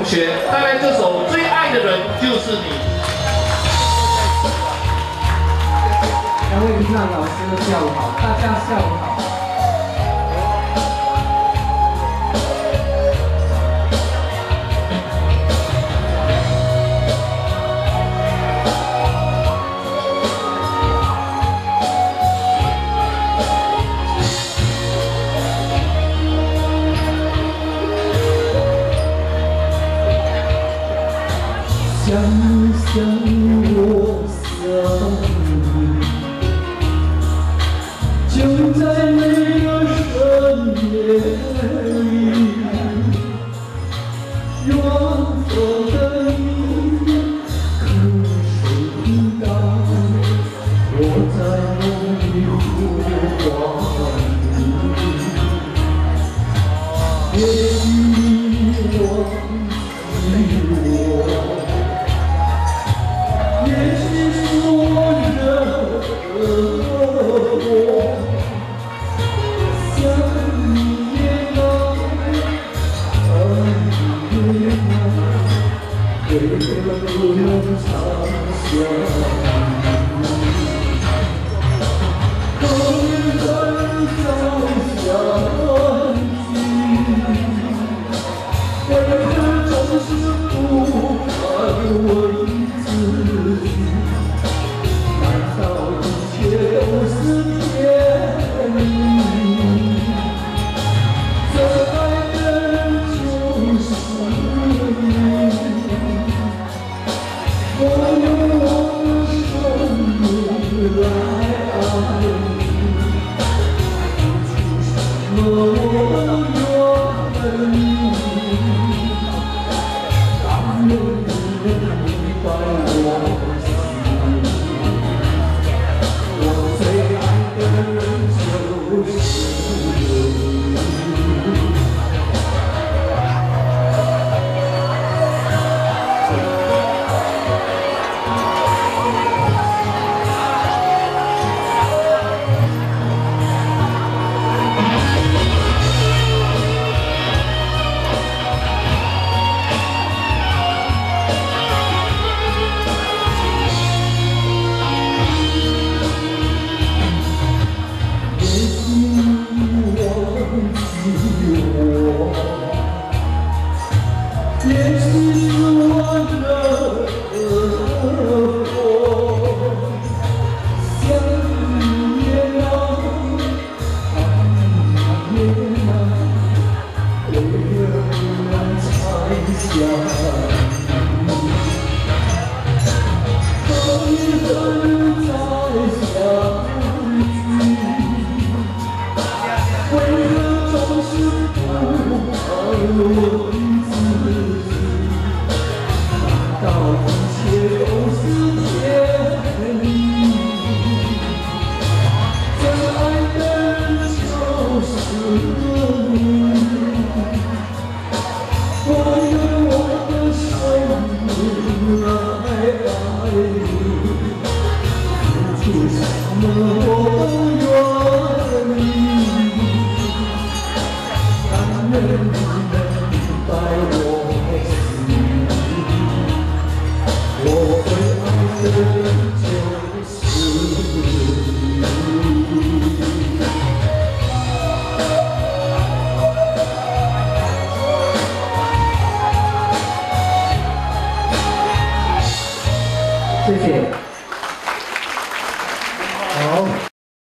学带来这首《最爱的人就是你》。 两位评审老师下午好，大家下午好。 想想我想你，就在每个深夜里，远方的你，可谁听到我在梦里呼唤你？别遗忘记我。 也许是我惹我，想你也难，爱你也难，为何不能长相依？可愿很早相聚，为何总是不爱我？ 难道一切都是天意？最爱的人就是你，我用我的生命来爱你，付出什么我都愿意，但愿你能明白我。 也许是我惹祸，想你也难，爱你也难，为何不能长相依？可以很再相聚，为何总是不爱我？ 到一切都是天意，真爱的人就是你。我用我的生命来爱你，付出什么我都愿意，但愿你能明白我。 我最爱的人就是你。谢谢。好。